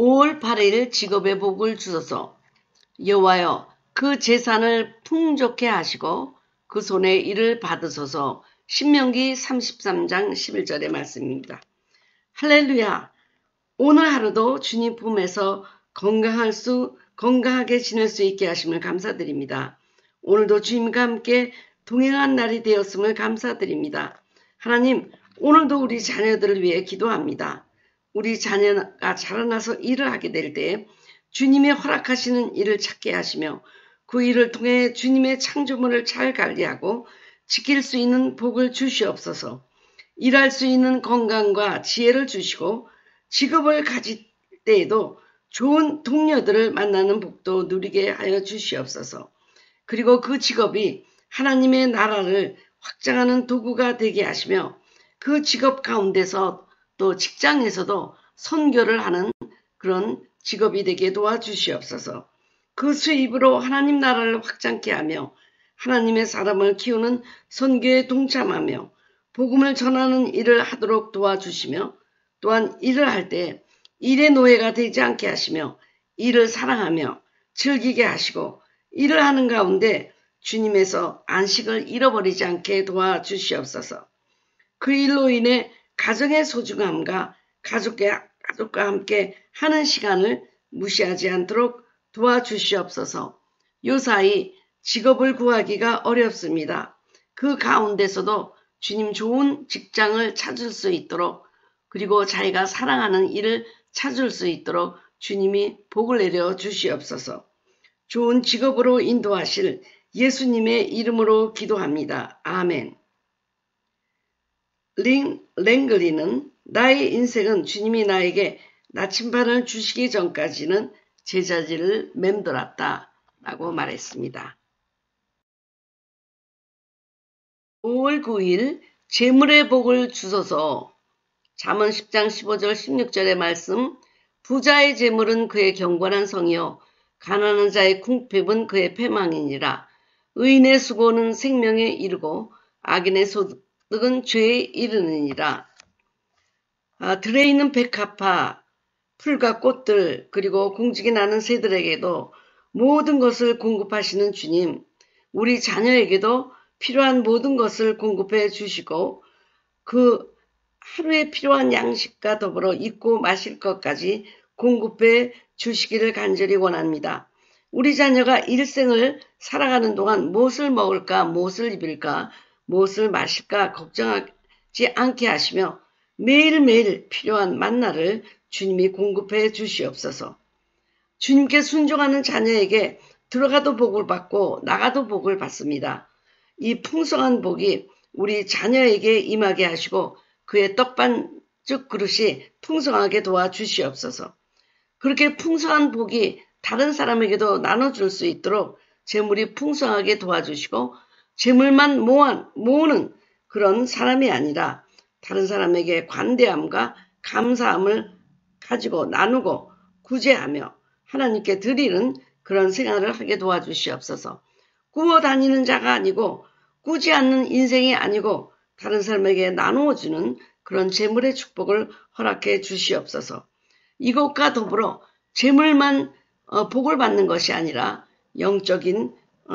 5월 8일 직업의 복을 주소서. 여호와여, 그 재산을 풍족해 하시고 그 손의 일을 받으소서. 신명기 33장 11절의 말씀입니다. 할렐루야. 오늘 하루도 주님 품에서 건강하게 지낼 수 있게 하심을 감사드립니다. 오늘도 주님과 함께 동행한 날이 되었음을 감사드립니다. 하나님, 오늘도 우리 자녀들을 위해 기도합니다. 우리 자녀가 자라나서 일을 하게 될 때 주님의 허락하시는 일을 찾게 하시며 그 일을 통해 주님의 창조물을 잘 관리하고 지킬 수 있는 복을 주시옵소서. 일할 수 있는 건강과 지혜를 주시고 직업을 가질 때에도 좋은 동료들을 만나는 복도 누리게 하여 주시옵소서. 그리고 그 직업이 하나님의 나라를 확장하는 도구가 되게 하시며 그 직업 가운데서 또 직장에서도 선교를 하는 그런 직업이 되게 도와주시옵소서. 그 수입으로 하나님 나라를 확장케 하며 하나님의 사람을 키우는 선교에 동참하며 복음을 전하는 일을 하도록 도와주시며 또한 일을 할 때 일의 노예가 되지 않게 하시며 일을 사랑하며 즐기게 하시고 일을 하는 가운데 주님에서 안식을 잃어버리지 않게 도와주시옵소서. 그 일로 인해 가정의 소중함과 가족과 함께 하는 시간을 무시하지 않도록 도와주시옵소서. 요사이 직업을 구하기가 어렵습니다. 그 가운데서도 주님 좋은 직장을 찾을 수 있도록 그리고 자기가 사랑하는 일을 찾을 수 있도록 주님이 복을 내려 주시옵소서. 좋은 직업으로 인도하실 예수님의 이름으로 기도합니다. 아멘. 랭글리는 나의 인생은 주님이 나에게 나침반을 주시기 전까지는 제자리를 맴돌았다 라고 말했습니다. 5월 9일 재물의 복을 주소서. 잠언 10장 15절 16절의 말씀. 부자의 재물은 그의 경건한 성이요 가난한 자의 궁핍은 그의 패망이니라. 의인의 수고는 생명에 이르고 악인의 소득은 죄에 이르느니라. 들에 있는 백합화, 풀과 꽃들 그리고 공직이 나는 새들에게도 모든 것을 공급하시는 주님, 우리 자녀에게도 필요한 모든 것을 공급해 주시고 그 하루에 필요한 양식과 더불어 입고 마실 것까지 공급해 주시기를 간절히 원합니다. 우리 자녀가 일생을 살아가는 동안 무엇을 먹을까, 무엇을 입을까, 무엇을 마실까 걱정하지 않게 하시며 매일매일 필요한 만나를 주님이 공급해 주시옵소서. 주님께 순종하는 자녀에게 들어가도 복을 받고 나가도 복을 받습니다. 이 풍성한 복이 우리 자녀에게 임하게 하시고 그의 떡반죽 그릇이 풍성하게 도와주시옵소서. 그렇게 풍성한 복이 다른 사람에게도 나눠줄 수 있도록 재물이 풍성하게 도와주시고 재물만 모으는 그런 사람이 아니라 다른 사람에게 관대함과 감사함을 가지고 나누고 구제하며 하나님께 드리는 그런 생활을 하게 도와주시옵소서. 구워 다니는 자가 아니고 꾸지 않는 인생이 아니고 다른 사람에게 나누어주는 그런 재물의 축복을 허락해 주시옵소서. 이것과 더불어 재물만 복을 받는 것이 아니라 영적인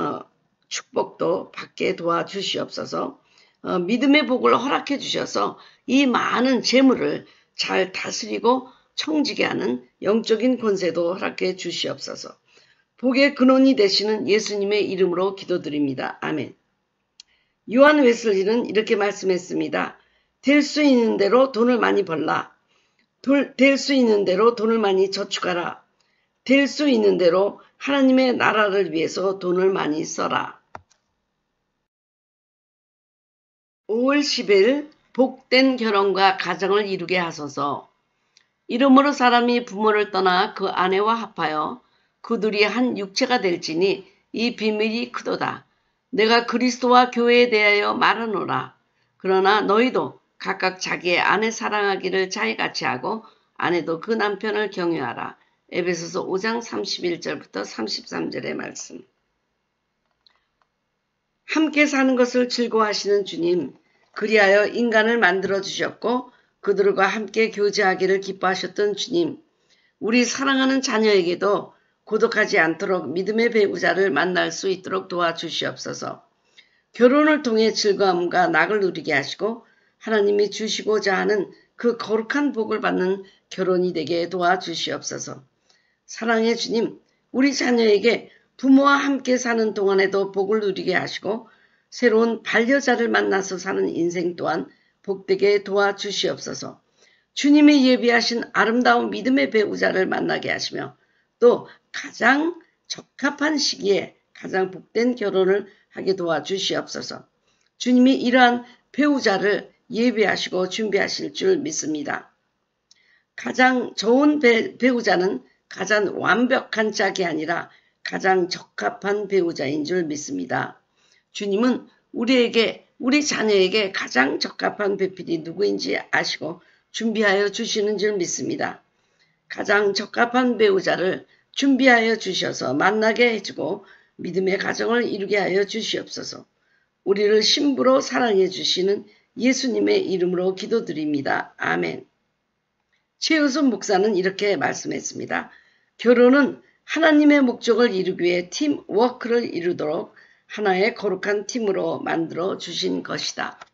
축복도 받게 도와주시옵소서. 믿음의 복을 허락해 주셔서 이 많은 재물을 잘 다스리고 청지게 하는 영적인 권세도 허락해 주시옵소서. 복의 근원이 되시는 예수님의 이름으로 기도드립니다. 아멘. 요한 웨슬리는 이렇게 말씀했습니다. 될 수 있는 대로 돈을 많이 벌라. 될 수 있는 대로 돈을 많이 저축하라. 될 수 있는 대로 하나님의 나라를 위해서 돈을 많이 써라. 5월 10일 복된 결혼과 가정을 이루게 하소서. 이러므로 사람이 부모를 떠나 그 아내와 합하여 그들이 한 육체가 될지니 이 비밀이 크도다. 내가 그리스도와 교회에 대하여 말하노라. 그러나 너희도 각각 자기의 아내 사랑하기를 자기같이 하고 아내도 그 남편을 경외하라. 에베소서 5장 31절부터 33절의 말씀. 함께 사는 것을 즐거워하시는 주님, 그리하여 인간을 만들어 주셨고 그들과 함께 교제하기를 기뻐하셨던 주님, 우리 사랑하는 자녀에게도 고독하지 않도록 믿음의 배우자를 만날 수 있도록 도와주시옵소서. 결혼을 통해 즐거움과 낙을 누리게 하시고 하나님이 주시고자 하는 그 거룩한 복을 받는 결혼이 되게 도와주시옵소서. 사랑의 주님, 우리 자녀에게 부모와 함께 사는 동안에도 복을 누리게 하시고 새로운 반려자를 만나서 사는 인생 또한 복되게 도와주시옵소서. 주님이 예비하신 아름다운 믿음의 배우자를 만나게 하시며 또 가장 적합한 시기에 가장 복된 결혼을 하게 도와주시옵소서. 주님이 이러한 배우자를 예비하시고 준비하실 줄 믿습니다. 가장 좋은 배우자는 가장 완벽한 짝이 아니라 가장 적합한 배우자인 줄 믿습니다. 주님은 우리 자녀에게 가장 적합한 배필이 누구인지 아시고 준비하여 주시는 줄 믿습니다. 가장 적합한 배우자를 준비하여 주셔서 만나게 해주고 믿음의 가정을 이루게 하여 주시옵소서. 우리를 신부로 사랑해 주시는 예수님의 이름으로 기도드립니다. 아멘. 최우순 목사는 이렇게 말씀했습니다. 결혼은 하나님의 목적을 이루기 위해 팀워크를 이루도록 하나의 거룩한 팀으로 만들어 주신 것이다.